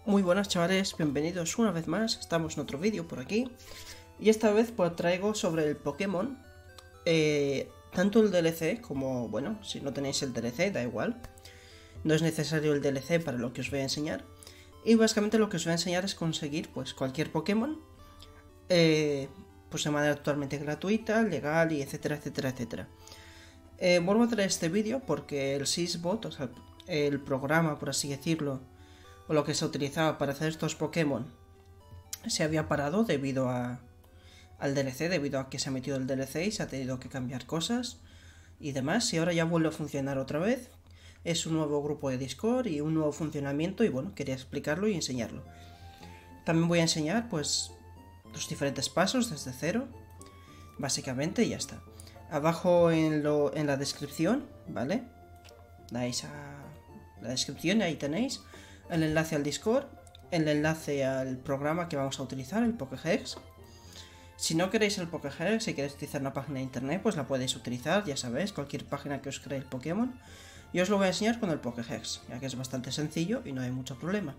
Muy buenas chavales, bienvenidos una vez más, estamos en otro vídeo por aquí. Y esta vez pues traigo sobre el Pokémon, tanto el DLC como, bueno, si no tenéis el DLC da igual. No es necesario el DLC para lo que os voy a enseñar. Y básicamente lo que os voy a enseñar es conseguir pues cualquier Pokémon, pues de manera totalmente gratuita, legal y etcétera, etcétera, etcétera. Vuelvo a traer este vídeo porque el Sysbot, o sea, el programa por así decirlo, o lo que se utilizaba para hacer estos Pokémon, se había parado debido al DLC, debido a que se ha metido el DLC y se ha tenido que cambiar cosas y demás, y ahora ya vuelve a funcionar otra vez. Es un nuevo grupo de Discord y un nuevo funcionamiento y bueno, quería explicarlo y enseñarlo. También voy a enseñar pues los diferentes pasos desde cero, básicamente, y ya está. Abajo en la descripción, ¿vale? Dais a la descripción y ahí tenéis el enlace al Discord, el enlace al programa que vamos a utilizar, el Pokéhex. Si no queréis el Pokéhex, si queréis utilizar una página de internet, pues la podéis utilizar, ya sabéis, cualquier página que os cree el Pokémon. Yo os lo voy a enseñar con el Pokéhex, ya que es bastante sencillo y no hay mucho problema.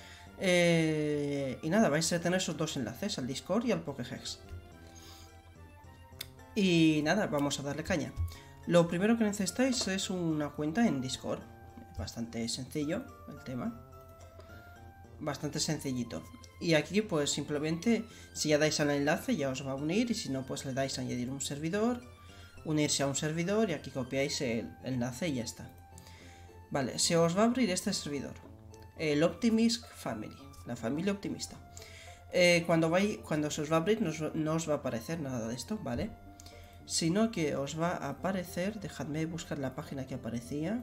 Y nada, vais a tener esos dos enlaces, al Discord y al Pokéhex. Y nada, vamos a darle caña. Lo primero que necesitáis es una cuenta en Discord. Bastante sencillo el tema. Bastante sencillito. Y aquí pues simplemente, si ya dais al enlace ya os va a unir, y si no pues le dais a añadir un servidor, unirse a un servidor, y aquí copiáis el enlace y ya está. Vale, se os va a abrir este servidor, el Optimist Family, la familia optimista. Cuando se os va a abrir no os va a aparecer nada de esto, ¿vale? Sino que os va a aparecer, dejadme buscar la página que aparecía.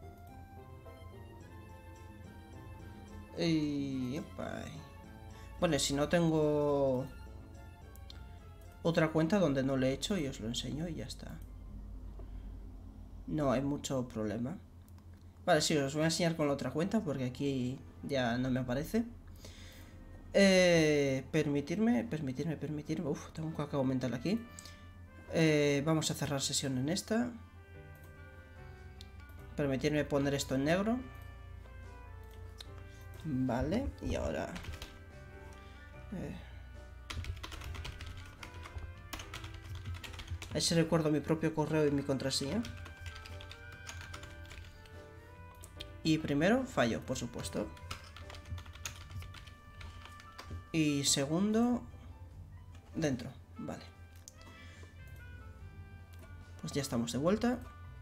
Bueno, si no tengo otra cuenta donde no lo he hecho y os lo enseño y ya está. No hay mucho problema. Vale, sí, os voy a enseñar con la otra cuenta porque aquí ya no me aparece. Permitirme. Uf, tengo un cacao mental aquí. Vamos a cerrar sesión en esta. Permitirme poner esto en negro. Vale, y ahora... a ver si recuerdo mi propio correo y mi contraseña. Y primero, fallo, por supuesto. Y segundo, dentro, vale. Pues ya estamos de vuelta.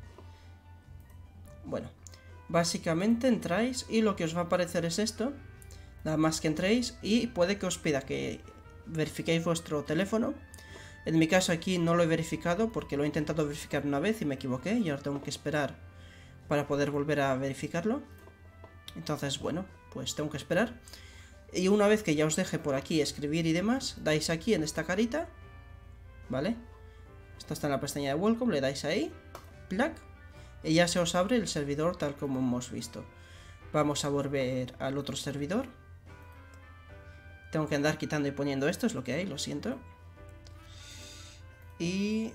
Bueno, básicamente entráis y lo que os va a aparecer es esto. Nada más que entréis y puede que os pida que verifiquéis vuestro teléfono. En mi caso aquí no lo he verificado porque lo he intentado verificar una vez y me equivoqué y ahora tengo que esperar para poder volver a verificarlo. Entonces bueno, pues tengo que esperar. Y una vez que ya os deje por aquí escribir y demás, dais aquí en esta carita, ¿vale? Esto está en la pestaña de Welcome, le dais ahí, ¡plac! Y ya se os abre el servidor tal como hemos visto. Vamos a volver al otro servidor. Tengo que andar quitando y poniendo esto, es lo que hay, lo siento. Y...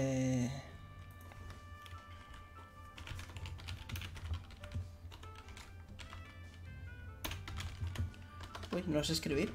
uy, no sé escribir.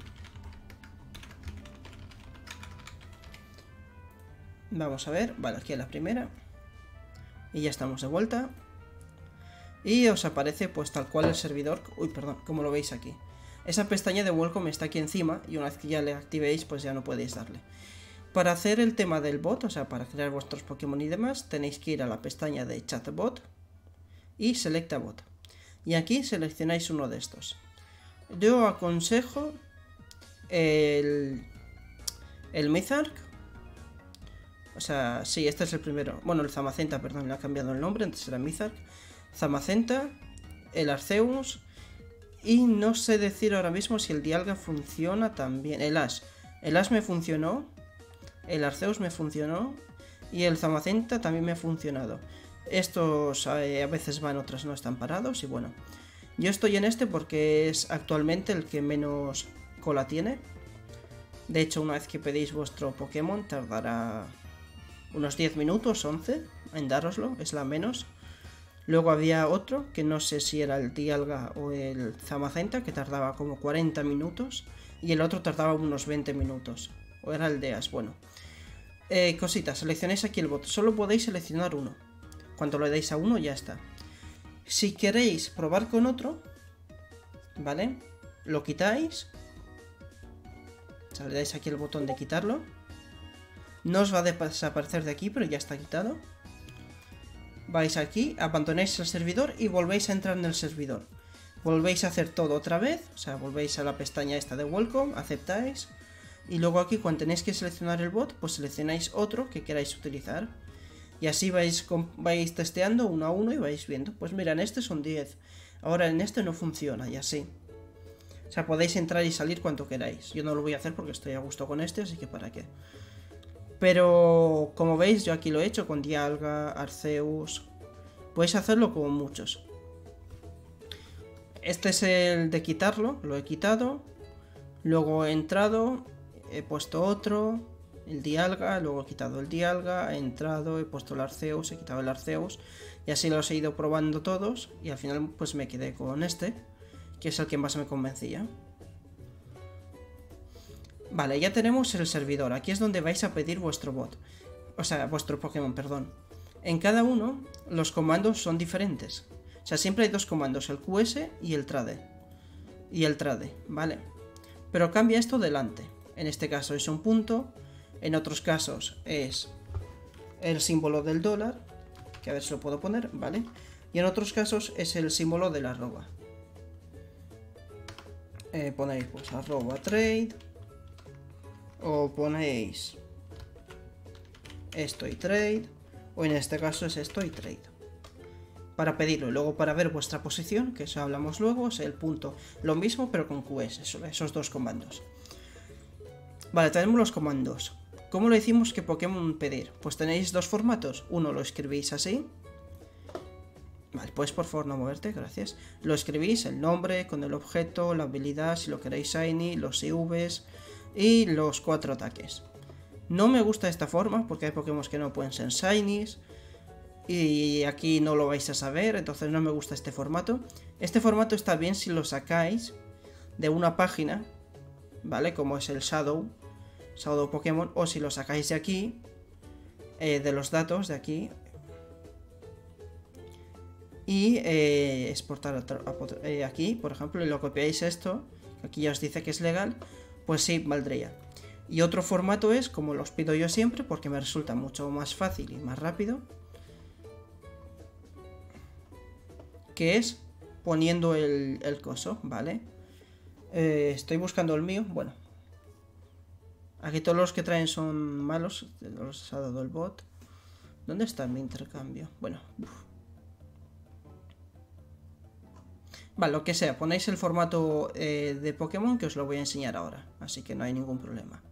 Vamos a ver, vale, aquí es la primera. Y ya estamos de vuelta. Y os aparece pues tal cual el servidor. Uy, perdón, como lo veis aquí. Esa pestaña de Welcome está aquí encima y una vez que ya le activéis pues ya no podéis darle. Para hacer el tema del bot, o sea, para crear vuestros Pokémon y demás, tenéis que ir a la pestaña de Chatbot y Select a Bot. Y aquí seleccionáis uno de estos. Yo aconsejo el Mizark. O sea, sí, este es el primero. Bueno, el Zamacenta, perdón, le ha cambiado el nombre, antes era Mizark. Zamacenta, el Arceus. Y no sé decir ahora mismo si el Dialga funciona también. El Ash. El Ash me funcionó. El Arceus me funcionó. Y el Zamacenta también me ha funcionado. Estos a veces van, otras no están parados. Y bueno, yo estoy en este porque es actualmente el que menos cola tiene. De hecho, una vez que pedís vuestro Pokémon tardará unos 10 minutos, 11 en dároslo. Es la menos. Luego había otro, que no sé si era el Dialga o el Zamacenta, que tardaba como 40 minutos. Y el otro tardaba unos 20 minutos. O era el Deas, bueno. Cositas, seleccionáis aquí el bot. Solo podéis seleccionar uno. Cuando le deis a uno ya está. Si queréis probar con otro, ¿vale? Lo quitáis. O sea, le dais aquí el botón de quitarlo. No os va a desaparecer de aquí, pero ya está quitado. Vais aquí, abandonáis el servidor y volvéis a entrar en el servidor. Volvéis a hacer todo otra vez, o sea, volvéis a la pestaña esta de Welcome, aceptáis. Y luego aquí cuando tenéis que seleccionar el bot, pues seleccionáis otro que queráis utilizar. Y así vais testeando uno a uno y vais viendo. Pues mira, en este son 10, ahora en este no funciona y así. O sea, podéis entrar y salir cuanto queráis. Yo no lo voy a hacer porque estoy a gusto con este, así que para qué. Pero como veis, yo aquí lo he hecho con Dialga, Arceus. Podéis hacerlo con muchos. Este es el de quitarlo, lo he quitado. Luego he entrado, he puesto otro, el Dialga, luego he quitado el Dialga, he entrado, he puesto el Arceus, he quitado el Arceus. Y así los he ido probando todos y al final pues me quedé con este, que es el que más me convencía. Vale, ya tenemos el servidor. Aquí es donde vais a pedir vuestro bot. O sea, vuestro Pokémon, perdón. En cada uno, los comandos son diferentes. O sea, siempre hay dos comandos, el QS y el trade. ¿Vale? Pero cambia esto delante. En este caso es un punto. En otros casos es el símbolo del dólar. Que a ver si lo puedo poner, ¿vale? Y en otros casos es el símbolo de la arroba. Ponéis pues @trade. O ponéis estoy trade, o en este caso es estoy trade, para pedirlo. Y luego para ver vuestra posición, que eso hablamos luego, es el punto. Lo mismo pero con QS, esos dos comandos. Vale, tenemos los comandos. ¿Cómo le decimos que Pokémon pedir? Pues tenéis dos formatos. Uno lo escribís así. Vale, pues por favor no moverte, gracias. Lo escribís, el nombre, con el objeto, la habilidad, si lo queréis shiny, los IVs y los 4 ataques. No me gusta esta forma porque hay Pokémon que no pueden ser shinies y aquí no lo vais a saber, entonces no me gusta este formato. Este formato está bien si lo sacáis de una página, ¿vale? Como es el Shadow Pokémon, o si lo sacáis de aquí, de los datos de aquí, y exportar aquí, por ejemplo, y lo copiáis esto, aquí ya os dice que es legal. Pues sí, valdría. Y otro formato es, como los pido yo siempre, porque me resulta mucho más fácil y más rápido, que es poniendo el coso, ¿vale? Estoy buscando el mío, bueno. Aquí todos los que traen son malos, los ha dado el bot. ¿Dónde está mi intercambio? Bueno, vale, lo que sea, ponéis el formato de Pokémon que os lo voy a enseñar ahora, así que no hay ningún problema.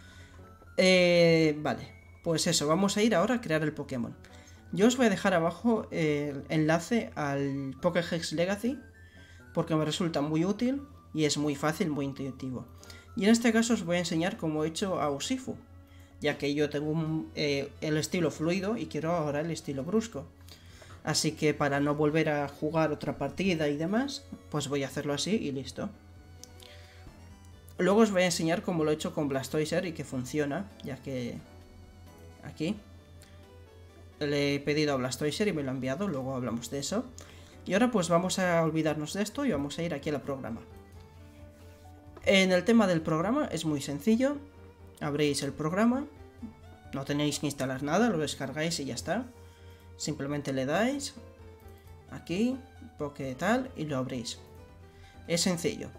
Vale, pues eso, vamos a ir ahora a crear el Pokémon. Yo os voy a dejar abajo el enlace al Pokéhex Legacy, porque me resulta muy útil y es muy fácil, muy intuitivo. Y en este caso os voy a enseñar cómo he hecho a Urshifu, ya que yo tengo el estilo fluido y quiero ahora el estilo brusco. Así que para no volver a jugar otra partida y demás, pues voy a hacerlo así y listo. Luego os voy a enseñar cómo lo he hecho con Blastoise y que funciona, ya que aquí le he pedido a Blastoise y me lo ha enviado, luego hablamos de eso. Y ahora pues vamos a olvidarnos de esto y vamos a ir aquí al programa. En el tema del programa es muy sencillo, abrís el programa, no tenéis que instalar nada, lo descargáis y ya está. Simplemente le dais aquí, Poké tal, y lo abrís. Es sencillo.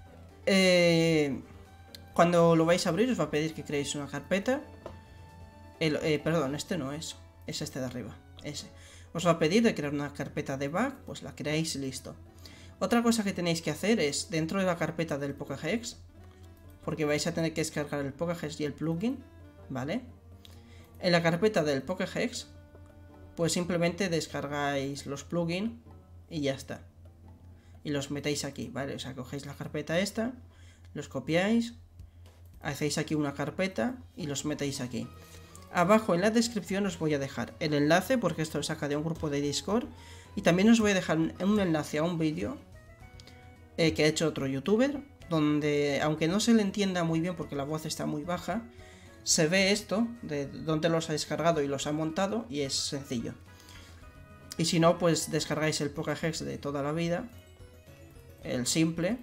Cuando lo vais a abrir os va a pedir que creéis una carpeta. Perdón, este no es. Es este de arriba. Ese. Os va a pedir de crear una carpeta de bug, pues la creáis y listo. Otra cosa que tenéis que hacer es, dentro de la carpeta del Pokéhex, porque vais a tener que descargar el Pokéhex y el plugin, ¿vale? En la carpeta del Pokéhex, pues simplemente descargáis los plugins y ya está. Y los metéis aquí, ¿vale? O sea, cogéis la carpeta esta, los copiáis, hacéis aquí una carpeta y los metéis aquí. Abajo en la descripción os voy a dejar el enlace, porque esto lo saca de un grupo de Discord, Y también os voy a dejar un enlace a un vídeo que ha hecho otro youtuber, donde, aunque no se le entienda muy bien porque la voz está muy baja, se ve esto, de dónde los ha descargado y los ha montado, y es sencillo. Y si no, pues descargáis el Pokéhex de toda la vida, el simple,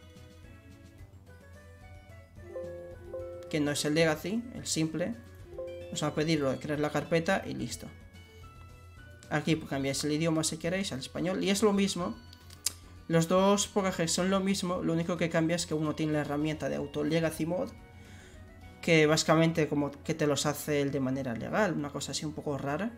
que no es el Legacy, el simple. Os va a pedir lo de crear la carpeta y listo. Aquí cambiáis el idioma si queréis al español, y es lo mismo. Los dos Pokéhex son lo mismo, lo único que cambia es que uno tiene la herramienta de Auto Legacy Mod, que básicamente como que te los hace él de manera legal, una cosa así un poco rara.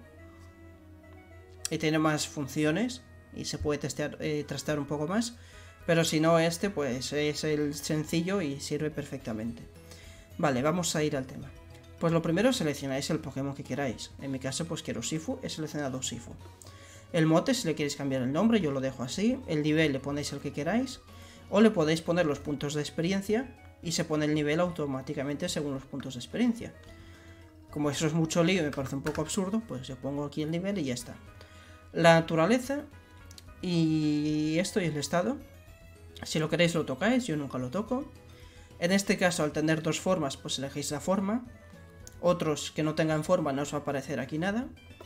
Y tiene más funciones y se puede trastear un poco más. Pero si no, este pues es el sencillo y sirve perfectamente. Vale, vamos a ir al tema. Pues lo primero seleccionáis el Pokémon que queráis. En mi caso pues quiero Urshifu, he seleccionado Urshifu. El mote, si le queréis cambiar el nombre, yo lo dejo así. El nivel le ponéis el que queráis. O le podéis poner los puntos de experiencia y se pone el nivel automáticamente según los puntos de experiencia. Como eso es mucho lío y me parece un poco absurdo, pues yo pongo aquí el nivel y ya está. La naturaleza y esto y el estado. Si lo queréis lo tocáis, yo nunca lo toco. En este caso, al tener dos formas, pues elegís la forma. Otros que no tengan forma no os va a aparecer aquí nada.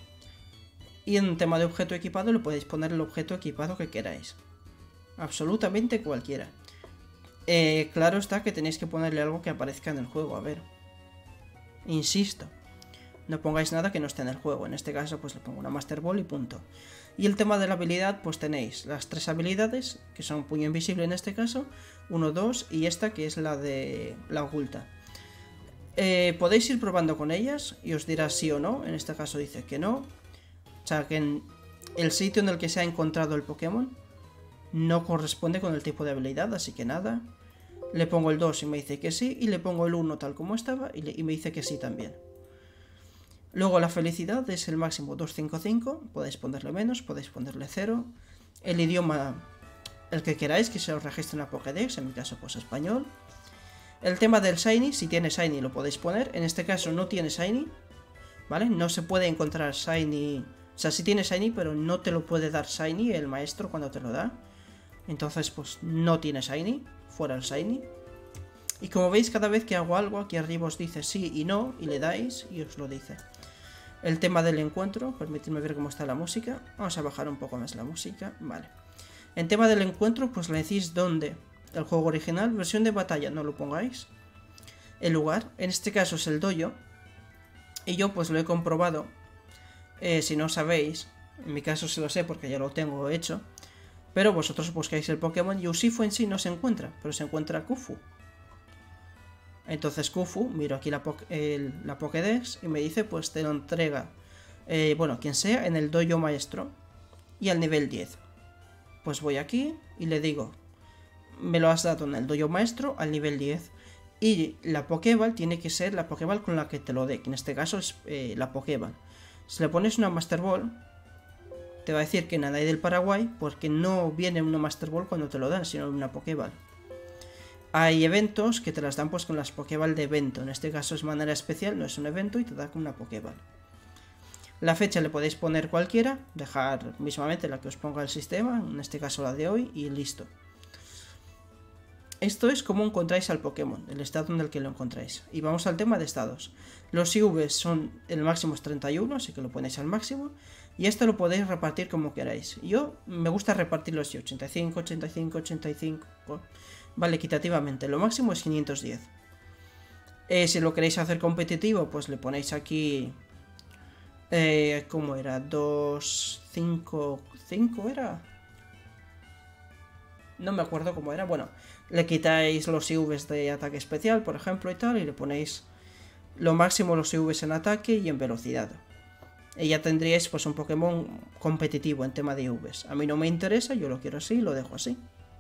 Y en tema de objeto equipado le podéis poner el objeto equipado que queráis. Absolutamente cualquiera. Claro está que tenéis que ponerle algo que aparezca en el juego, a ver. Insisto, no pongáis nada que no esté en el juego. En este caso pues le pongo una Master Ball y punto. Y el tema de la habilidad, pues tenéis las tres habilidades, que son puño invisible en este caso, 1, 2 y esta que es la de la oculta. Podéis ir probando con ellas y os dirá sí o no. En este caso dice que no. O sea que en el sitio en el que se ha encontrado el Pokémon no corresponde con el tipo de habilidad, así que nada. Le pongo el 2 y me dice que sí, y le pongo el 1 tal como estaba y me dice que sí también. Luego la felicidad es el máximo 255, podéis ponerle menos, podéis ponerle 0. El idioma, el que queráis, que se os registre en la Pokédex, en mi caso pues español. El tema del Shiny, si tiene Shiny lo podéis poner, en este caso no tiene Shiny, ¿vale? No se puede encontrar Shiny, o sea, sí tiene Shiny, pero no te lo puede dar Shiny el maestro cuando te lo da. Entonces pues no tiene Shiny, fuera el Shiny. Y como veis, cada vez que hago algo, aquí arriba os dice sí y no, y le dais y os lo dice. El tema del encuentro, permitidme ver cómo está la música. Vamos a bajar un poco más la música, vale. En tema del encuentro, pues le decís dónde. El juego original, versión de batalla, no lo pongáis. El lugar, en este caso es el dojo. Y yo pues lo he comprobado. Si no sabéis, en mi caso sí lo sé porque ya lo tengo hecho. Pero vosotros buscáis el Pokémon y Urshifu en sí no se encuentra, pero se encuentra Kufu. Entonces Kufu, miro aquí la Pokédex y me dice pues te lo entrega, bueno, quien sea, en el dojo maestro y al nivel 10. Pues voy aquí y le digo, me lo has dado en el dojo maestro al nivel 10. Y la Pokéball tiene que ser la Pokéball con la que te lo dé, que en este caso es la Pokéball. Si le pones una Master Ball, te va a decir que nada hay del Paraguay, porque no viene una Master Ball cuando te lo dan, sino una Pokéball. Hay eventos que te las dan pues con las Pokéball de evento. En este caso es manera especial, no es un evento y te da con una Pokéball. La fecha le podéis poner cualquiera, dejar mismamente la que os ponga el sistema, en este caso la de hoy, y listo. Esto es como encontráis al Pokémon, el estado en el que lo encontráis. Y vamos al tema de estados. Los IVs son, el máximo es 31, así que lo ponéis al máximo. Y esto lo podéis repartir como queráis. Yo me gusta repartirlo así, 85, 85, 85... Vale, equitativamente. Lo máximo es 510. Si lo queréis hacer competitivo, pues le ponéis aquí... ¿cómo era? 2, 5... ¿5 era? No me acuerdo cómo era. Bueno, le quitáis los IVs de ataque especial, por ejemplo, y tal. Y le ponéis lo máximo los IVs en ataque y en velocidad. Y ya tendríais pues un Pokémon competitivo en tema de IVs. A mí no me interesa, yo lo quiero así, lo dejo así.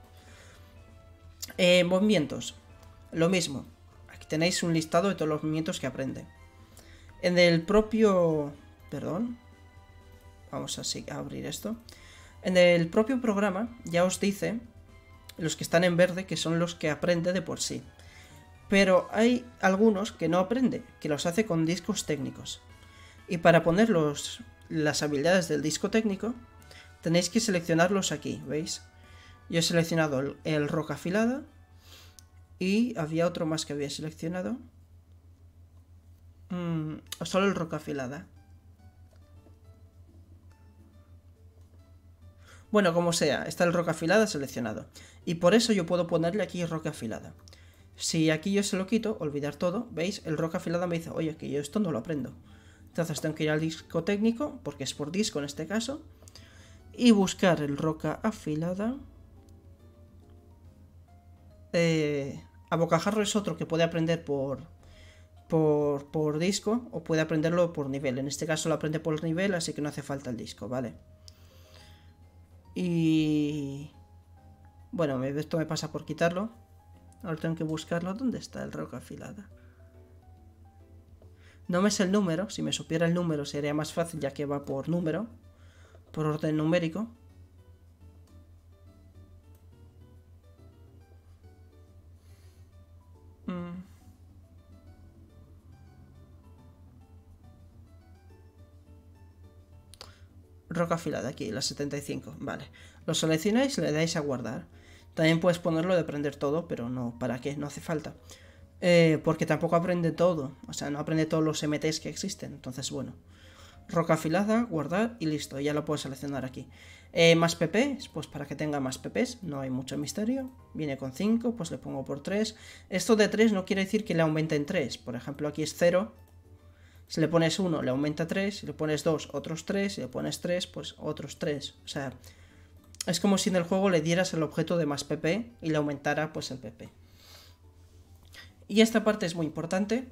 Movimientos, lo mismo. Aquí tenéis un listado de todos los movimientos que aprende. En el propio... Perdón. Vamos a abrir esto. En el propio programa ya os dice los que están en verde que son los que aprende de por sí. Pero hay algunos que no aprende, que los hace con discos técnicos. Y para poner las habilidades del disco técnico tenéis que seleccionarlos aquí, ¿veis? Yo he seleccionado el roca afilada y había otro más que había seleccionado. Solo el roca afilada. Bueno, como sea, está el roca afilada seleccionado. Y por eso yo puedo ponerle aquí roca afilada. Si aquí yo se lo quito, olvidar todo, ¿veis? El roca afilada me dice, oye, que yo esto no lo aprendo. Entonces tengo que ir al disco técnico, porque es por disco en este caso, y buscar el roca afilada. A bocajarro es otro que puede aprender por disco, o puede aprenderlo por nivel. En este caso lo aprende por nivel, así que no hace falta el disco, ¿vale? Y... bueno, esto me pasa por quitarlo. Ahora tengo que buscarlo. ¿Dónde está el roca afilada? No me sé el número. Si me supiera el número sería más fácil, ya que va por número, por orden numérico. Roca afilada, aquí, la 75. Vale. Lo seleccionáis y le dais a guardar. También puedes ponerlo de aprender todo, pero no, ¿para qué? No hace falta. Porque tampoco aprende todo. O sea, no aprende todos los MTs que existen. Entonces, bueno. Roca afilada, guardar y listo. Ya lo puedo seleccionar aquí. Más PP, pues para que tenga más PPs. No hay mucho misterio. Viene con 5, pues le pongo por 3. Esto de 3 no quiere decir que le aumente en 3. Por ejemplo, aquí es 0. Si le pones 1, le aumenta 3. Si le pones 2, otros 3. Si le pones 3, pues otros 3. O sea, es como si en el juego le dieras el objeto de más PP y le aumentara pues el PP. Y esta parte es muy importante.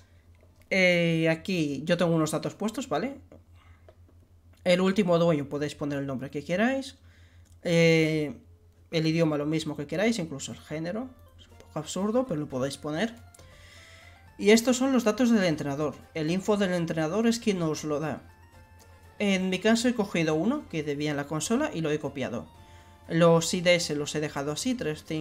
Aquí yo tengo unos datos puestos, ¿vale? El último dueño podéis poner el nombre que queráis. El idioma lo mismo que queráis, incluso el género. Es un poco absurdo, pero lo podéis poner. Y estos son los datos del entrenador. El info del entrenador es quien os lo da. En mi caso he cogido uno que debía en la consola y lo he copiado. Los IDs los he dejado así,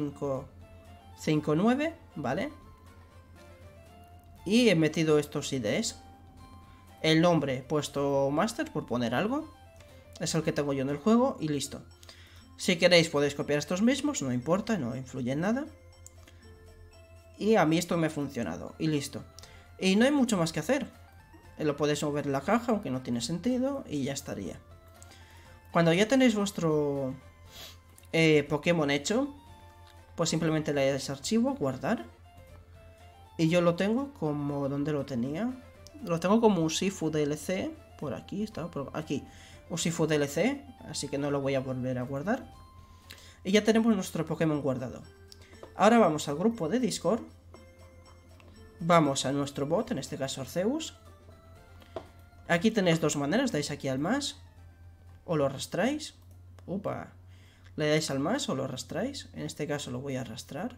3559, ¿vale? Y he metido estos IDs. El nombre he puesto Master por poner algo. Es el que tengo yo en el juego y listo. Si queréis podéis copiar estos mismos, no importa, no influye en nada. Y a mí esto me ha funcionado y listo. Y no hay mucho más que hacer. Lo podéis mover en la caja, aunque no tiene sentido, y ya estaría. Cuando ya tenéis vuestro Pokémon hecho, pues simplemente le dais archivo, guardar. Y yo lo tengo como... ¿dónde lo tenía? Lo tengo como Urshifu DLC. Por aquí, está, por aquí. Urshifu DLC, así que no lo voy a volver a guardar. Y ya tenemos nuestro Pokémon guardado. Ahora vamos al grupo de Discord. Vamos a nuestro bot, en este caso Arceus. Aquí tenéis dos maneras, dais aquí al más. O lo arrastráis. Upa. Le dais al más o lo arrastráis. En este caso lo voy a arrastrar.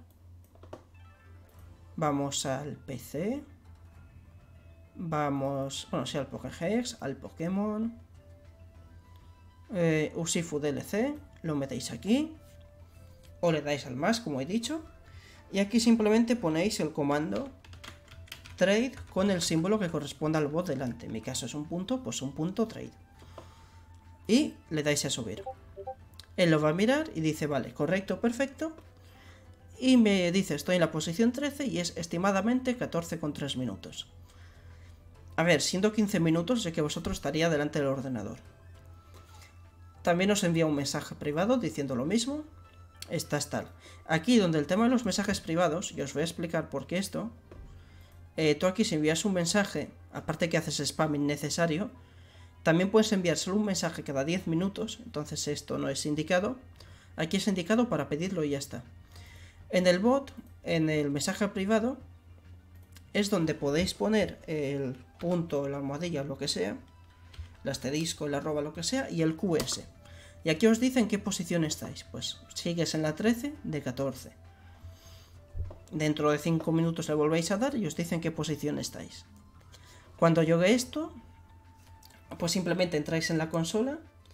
Vamos al PC. Vamos, bueno, sí, al Pokégex, al Pokémon. Urshifu DLC. Lo metéis aquí. O le dais al más, como he dicho. Y aquí simplemente ponéis el comando trade con el símbolo que corresponda al bot delante. En mi caso es un punto, pues un punto trade. Y le dais a subir. Él lo va a mirar y dice, vale, correcto, perfecto. Y me dice, estoy en la posición 13 y es estimadamente 14,3 minutos. A ver, siendo 15 minutos, sé que vosotros estaría delante del ordenador. También os envía un mensaje privado diciendo lo mismo. Esta es tal. Aquí donde el tema de los mensajes privados, y os voy a explicar por qué esto. Tú aquí si envías un mensaje, aparte que haces spam innecesario, también puedes enviar solo un mensaje cada 10 minutos, entonces esto no es indicado. Aquí es indicado para pedirlo y ya está. En el bot, en el mensaje privado, es donde podéis poner el punto, la almohadilla, lo que sea, el asterisco, el arroba, lo que sea, y el QS. Y aquí os dicen qué posición estáis. Pues sigues en la 13 de 14. Dentro de 5 minutos le volvéis a dar y os dicen qué posición estáis. Cuando llegue esto, pues simplemente entráis en la consola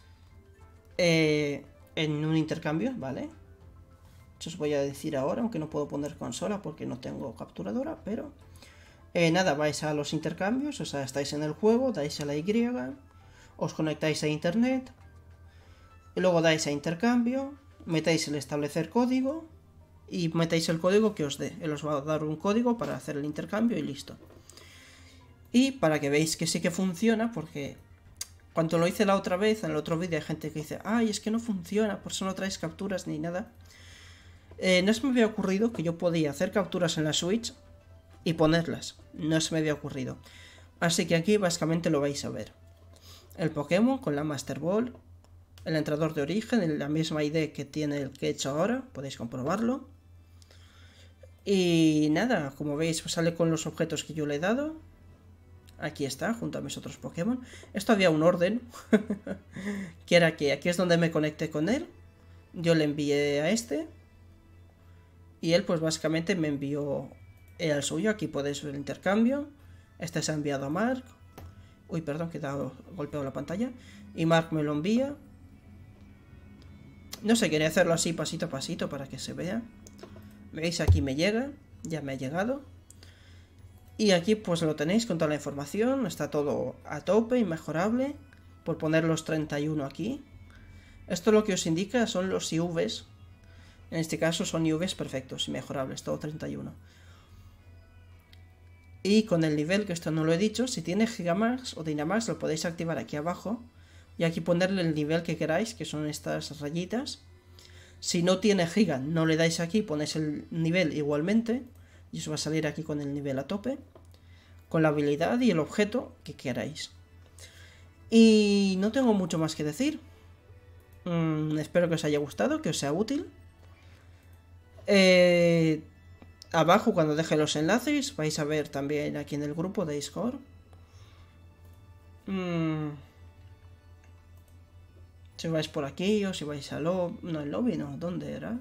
en un intercambio, ¿vale? Eso os voy a decir ahora, aunque no puedo poner consola porque no tengo capturadora, pero... nada, vais a los intercambios, o sea, estáis en el juego, dais a la Y, os conectáis a internet, y luego dais a intercambio, metéis el establecer código y metéis el código que os dé. Él os va a dar un código para hacer el intercambio y listo. Y para que veáis que sí que funciona, porque cuando lo hice la otra vez, en el otro vídeo hay gente que dice, ay, es que no funciona, por eso no traes capturas ni nada. No se me había ocurrido que yo podía hacer capturas en la Switch y ponerlas. No se me había ocurrido. Así que aquí básicamente lo vais a ver. El Pokémon con la Master Ball, el entrenador de origen, la misma ID que tiene el que he hecho ahora, podéis comprobarlo. Y nada, como veis sale con los objetos que yo le he dado. Aquí está, junto a mis otros Pokémon. Esto había un orden, que era que aquí es donde me conecté con él. Yo le envié a este. Y él pues básicamente me envió al suyo. Aquí podéis ver el intercambio. Este se ha enviado a Mark. Uy, perdón, que he golpeado la pantalla. Y Mark me lo envía. No sé, quería hacerlo así pasito a pasito para que se vea. ¿Veis? Aquí me llega. Ya me ha llegado. Y aquí pues lo tenéis con toda la información, está todo a tope, inmejorable, por poner los 31 aquí. Esto lo que os indica son los IVs, en este caso son IVs perfectos, inmejorables, todo 31. Y con el nivel, que esto no lo he dicho, si tiene Gigamax o Dynamax lo podéis activar aquí abajo, y aquí ponerle el nivel que queráis, que son estas rayitas. Si no tiene Giga, no le dais aquí, ponéis el nivel igualmente. Y os va a salir aquí con el nivel a tope, con la habilidad y el objeto que queráis. Y no tengo mucho más que decir. Espero que os haya gustado, que os sea útil. Abajo, cuando deje los enlaces, vais a ver también aquí en el grupo de Discord. Si vais por aquí o si vais al lobby. No, el lobby no, ¿dónde era?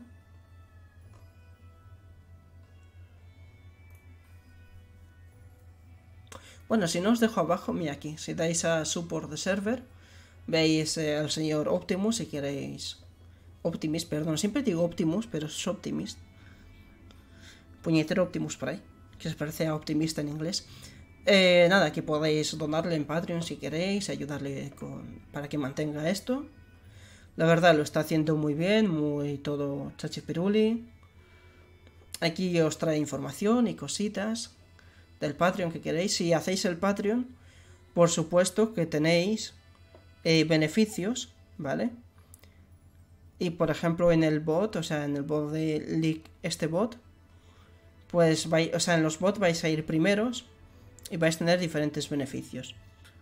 Bueno, si no os dejo abajo, mira aquí, si dais a Support de Server, veis al señor Optimus, si queréis... Optimist, perdón, siempre digo Optimus, pero es Optimist. Puñetero Optimus por ahí, que se parece a Optimista en inglés. Nada, aquí podéis donarle en Patreon si queréis, ayudarle para que mantenga esto. La verdad lo está haciendo muy bien, muy todo chachipiruli. Aquí os trae información y cositas del Patreon que queréis. Si hacéis el Patreon, por supuesto que tenéis beneficios, ¿vale? Y por ejemplo en el bot, o sea, en el bot de League, este bot, pues o sea, en los bots vais a ir primeros y vais a tener diferentes beneficios.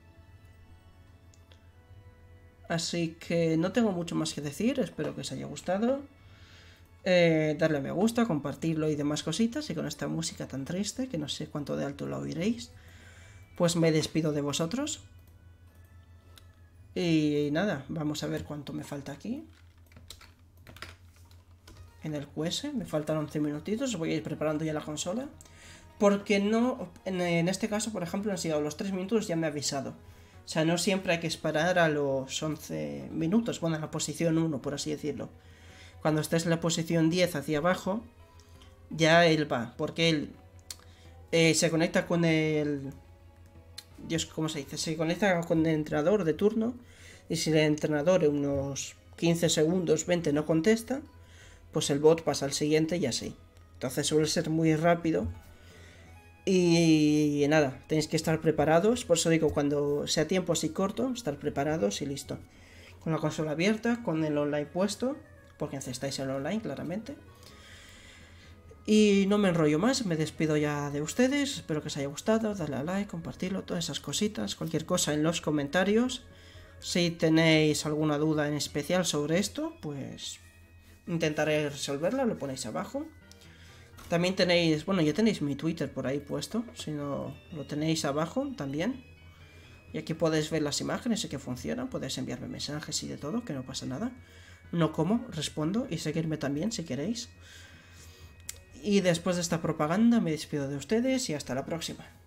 Así que no tengo mucho más que decir, espero que os haya gustado. Darle a me gusta, compartirlo y demás cositas. Y con esta música tan triste, que no sé cuánto de alto la oiréis, pues me despido de vosotros. Y nada, vamos a ver cuánto me falta aquí. En el QS, me faltan 11 minutitos, voy a ir preparando ya la consola. Porque no, en este caso, por ejemplo, han sido los 3 minutos, ya me ha avisado. O sea, no siempre hay que esperar a los 11 minutos, bueno, en la posición 1, por así decirlo. Cuando estés en la posición 10 hacia abajo, ya él va, porque él se conecta con el... Dios, ¿cómo se dice? Se conecta con el entrenador de turno, y si el entrenador en unos 15 segundos, 20 no contesta, pues el bot pasa al siguiente y así. Entonces suele ser muy rápido. Y nada, tenéis que estar preparados, por eso digo, cuando sea tiempo así corto, estar preparados y listo. Con la consola abierta, con el online puesto, porque necesitáis el online, claramente. Y no me enrollo más, me despido ya de ustedes, espero que os haya gustado, darle a like, compartirlo, todas esas cositas, cualquier cosa en los comentarios. Si tenéis alguna duda en especial sobre esto, pues intentaré resolverla, lo ponéis abajo. También tenéis, bueno, ya tenéis mi Twitter por ahí puesto, si no lo tenéis abajo también. Y aquí podéis ver las imágenes y que funcionan, podéis enviarme mensajes y de todo, que no pasa nada. No como, respondo, y seguirme también si queréis. Y después de esta propaganda me despido de ustedes y hasta la próxima.